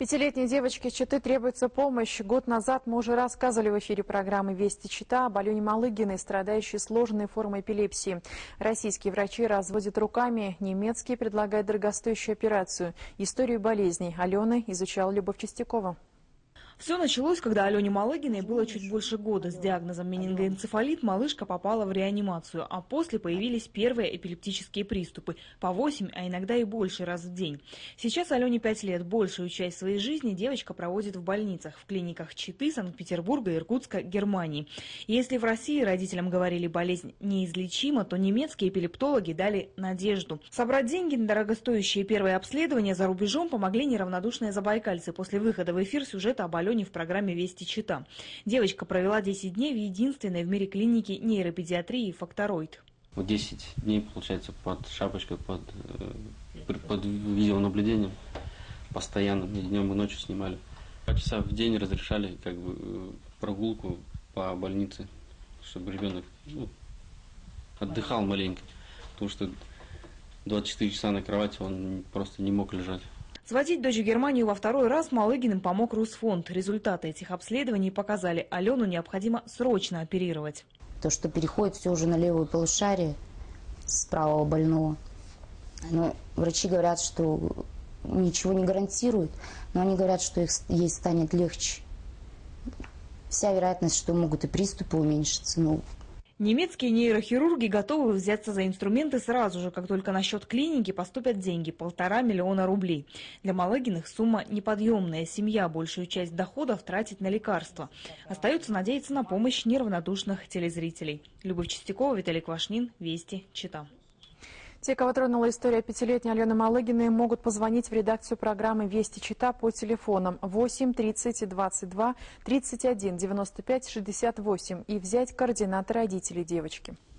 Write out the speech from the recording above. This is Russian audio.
Пятилетней девочке из Читы требуется помощь. Год назад мы уже рассказывали в эфире программы «Вести Чита» об Алене Малыгиной, страдающей сложной формой эпилепсии. Российские врачи разводят руками, немецкие предлагают дорогостоящую операцию. Историю болезней Алены изучала Любовь Чистякова. Все началось, когда Алене Малыгиной было чуть больше года. С диагнозом менингоэнцефалит малышка попала в реанимацию, а после появились первые эпилептические приступы по 8, а иногда и больше раз в день. Сейчас Алене 5 лет. Большую часть своей жизни девочка проводит в больницах, в клиниках Читы, Санкт-Петербурга, Иркутска, Германии. И если в России родителям говорили, болезнь неизлечима, то немецкие эпилептологи дали надежду. Собрать деньги на дорогостоящие первые обследования за рубежом помогли неравнодушные забайкальцы после выхода в эфир сюжета об Алене в программе «Вести Чита». Девочка провела 10 дней в единственной в мире клинике нейропедиатрии «Фактороид». Вот 10 дней, получается, под шапочкой, под видеонаблюдением, постоянно, и днем и ночью снимали. 2 часа в день разрешали прогулку по больнице, чтобы ребенок отдыхал маленько, потому что 24 часа на кровати он просто не мог лежать. Сводить дочь в Германию во второй раз Малыгиным помог Русфонд. Результаты этих обследований показали, Алену необходимо срочно оперировать. То, что переходит все уже на левое полушарие с правого больного. Но врачи говорят, что ничего не гарантируют, но они говорят, что ей станет легче. Вся вероятность, что могут и приступы уменьшиться. Немецкие нейрохирурги готовы взяться за инструменты сразу же, как только на счет клиники поступят деньги – 1,5 миллиона рублей. Для Малыгиных сумма неподъемная. Семья большую часть доходов тратит на лекарства. Остается надеяться на помощь неравнодушных телезрителей. Любовь Чистякова, Виталий Квашнин, Вести, Чита. Те, кого тронула история пятилетней Алены Малыгиной, могут позвонить в редакцию программы «Вести Чита» по телефонам 8 30 22 31 95 68 и взять координаты родителей девочки.